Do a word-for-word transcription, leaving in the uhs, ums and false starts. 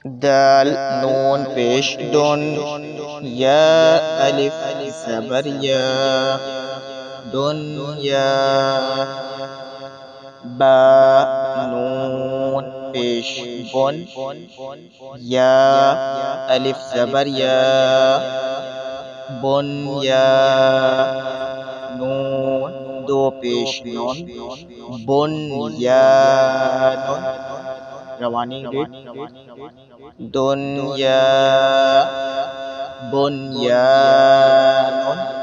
दाल नून पेश दुन या अलिफ ज़बर या दुनिया बा नून पेश बुन या अलिफ ज़बर या बुनिया नून दो पेश नून बुनियानुन रवानी रेट दुनिया बुनियानुन